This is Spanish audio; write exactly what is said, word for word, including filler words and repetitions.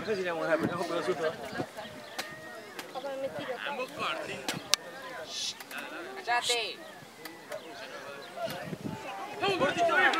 sé si le vamos a dejar, pero no pegó susto. Ambos cortes. ¡Cállate! ¡Cortito!